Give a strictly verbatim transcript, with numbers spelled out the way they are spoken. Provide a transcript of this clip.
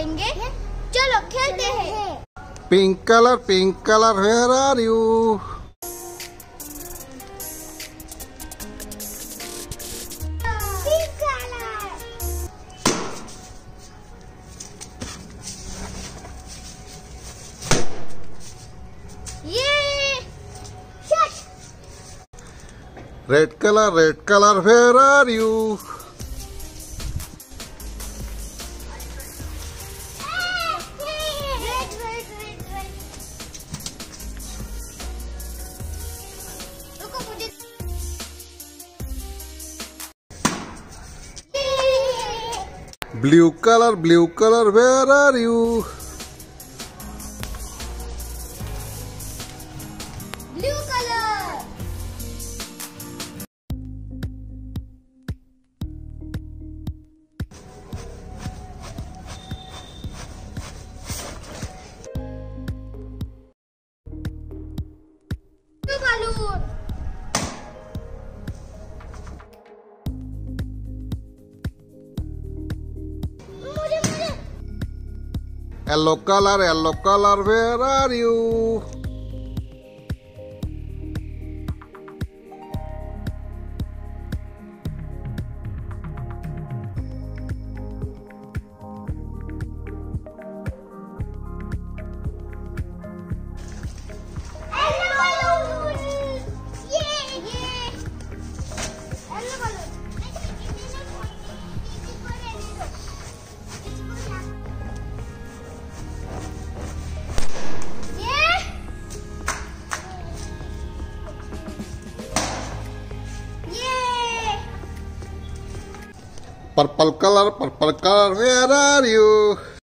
करेंगे। चलो खेलते हैं। Pink colour, pink colour, where are you? Pink colour. ये red colour, red colour, where are you? Blue color, blue color, where are you? Blue color. Blue balloon. Yellow color, yellow color, where are you? Purple color, purple color, where are you?